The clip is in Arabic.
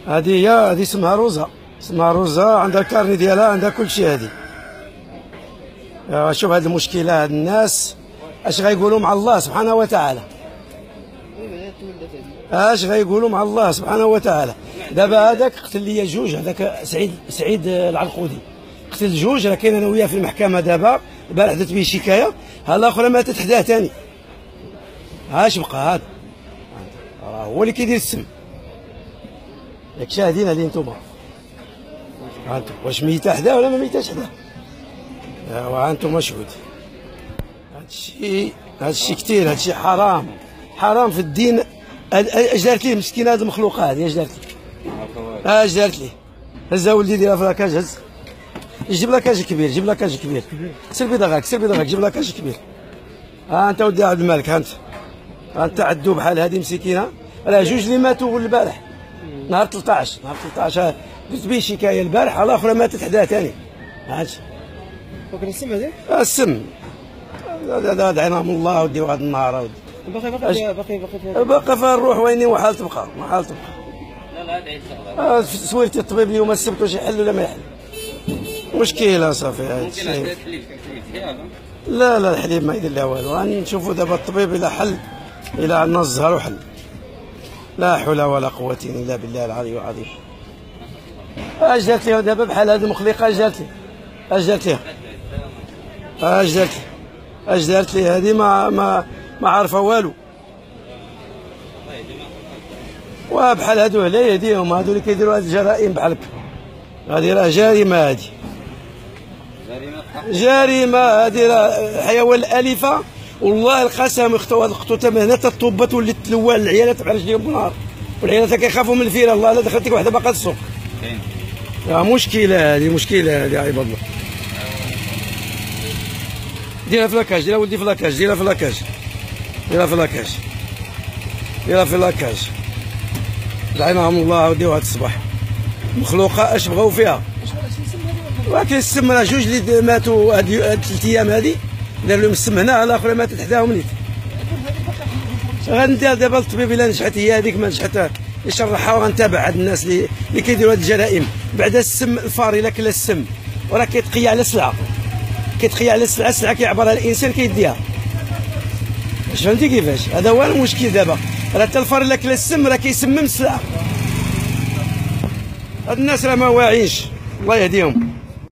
هذه اسمها روزا، اسمها روزا، عندها الكارني ديالها، عندها كل شيء. هذه شوف هذه المشكله، هاد الناس اش غيقولوا مع الله سبحانه وتعالى؟ اش غيقولوا مع الله سبحانه وتعالى؟ دابا هذاك قتل لي جوج، هذاك سعيد العرقودي قتل جوج، راه كاين انا وياه في المحكمه دابا، البارح درت به شكايه، ها الاخرى ماتت حداه ثاني. اش بقى هذا؟ راه هو اللي كيدير السم. ياك شاهدين عليه نتوما، هانتوما واش ميته حداه ولا ما ميتاش حداه؟ ها انتم شهود. هادشي كثير، هادشي حرام، حرام في الدين. اش دارت ليه مسكين هاد المخلوقه هادي؟ اش دارت ليه؟ اش دارت ليه؟ هزها ولدي ديرها في لاكاج، هز جيب لاكاج كبير، جيب لاكاج كبير، سير بيضاغاك، سير بيضاغاك، جيب لاكاج كبير. ها انت ودي عبد الملك، ها انت عدو بحال هادي مسكينه، راه جوج اللي ماتوا البارح نهار 13 درت به شكايه البارح، الاخرى ماتت حداه ثاني. هادشي وكان السم هذاك؟ السم هذا دعيناهم الله ودي هذا النهار ودي. باقي فيها الروح ويني، وحال تبقى، وحال تبقى. لا ادعي الشغله. سولت الطبيب اليوم السبت واش يحل ولا ما يحل؟ مشكله صافي. هذا الشيء لا الحليب ما يدير لا والو، غنشوفوا دابا الطبيب الى حل، الى عندنا الزهر وحل. لا حول ولا قوه الا بالله العلي العظيم. اش دارت ليها دابا بحال هذه المخلقه؟ اش دارت ليها؟ اش دارت ليها؟ اش دارت ليها؟ اش دارت ليها؟ هذه ما عارفه والو. وبحال هادو على يديهم، هادو اللي كيديروا هاد الجرائم بحال هكا، هادي راه جريمه، هادي جريمه، هادي راه حيوان الالفه. والله القسم اختو هاد الخطوطه من هنا تطبت ولات تلوان، العيالات تبعرج لهم بالنهار، والعيالات كيخافوا من الفيره. الله لا دخلت لك وحده باقا السوق. مشكله هادي، مشكله هادي عباد الله. ديرها في لاكاج، ديرها ولدي في لاكاج، ديرها في لاكاج، ديرها في لاكاج، ديرها في لاكاج. دعيناهم الله وديو هاد الصباح. مخلوقه اش بغاو فيها؟ ولكن السم راه جوج اللي ماتوا هاد 3 ايام هادي، دار لهم السم هنا، الاخرى ماتت حداهم نيت. غندير دابا للطبيب الا نجحت هي هذيك، ما نجحت يشرحها، وغنتابع هاد الناس اللي كيديروا هاد الجرائم. بعد السم الفار الا كلا السم وراه كيتقي على السلعه، كيتقي على السلعه، السلعه كيعبرها الانسان كيديها. واش فهمتي كيفاش؟ هذا هو المشكل دابا، راه حتى الفار الا كلا السم راه كيسمم السلعه. هاد الناس راه ما واعيينش، الله يهديهم.